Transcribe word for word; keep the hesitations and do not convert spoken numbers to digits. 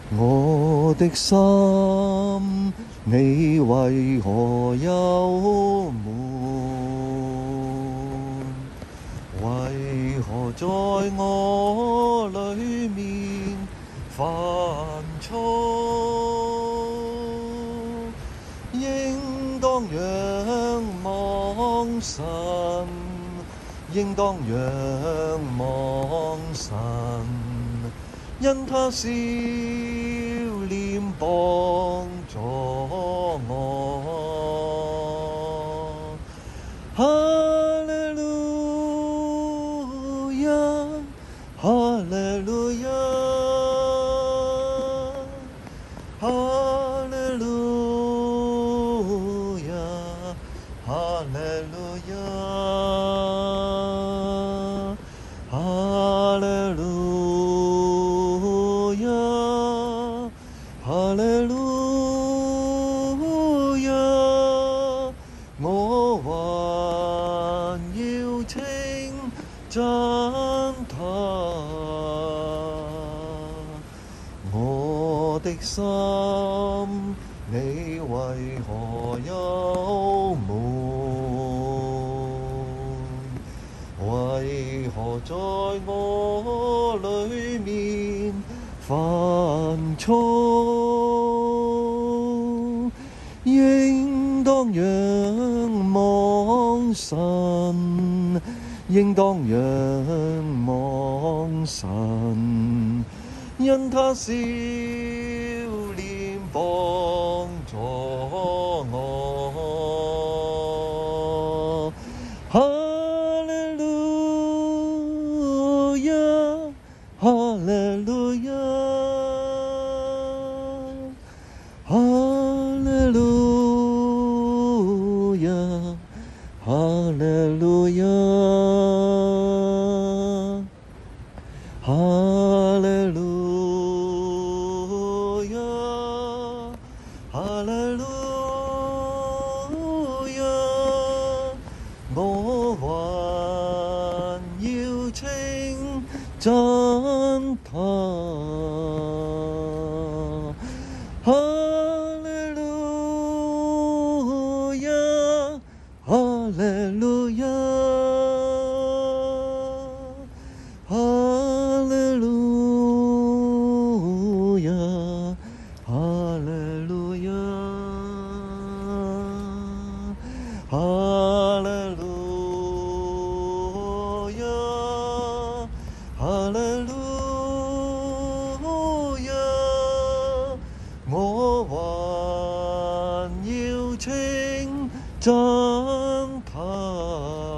我的心，你為何憂悶？為何在我裏面煩躁？應當仰望神，應當仰望神。因他笑臉幫助我，哈利路亞，哈利路亞，哈利路亞，哈利路亞，哈利路亞。哈利路亞，我還要稱讚他。我的心，你為何憂悶？為何在我裏面煩躁？應當仰望神，應當仰望神，因他笑臉幫助我。哈利路亞，哈利路亞，哈利路亞，哈利路亞，哈利路亞，哈利路亞，我還要稱讚他。哈利路亞，哈利路亞，哈利路亞，哈利路亞，哈利路亞，哈利路亞，我還要稱讚他。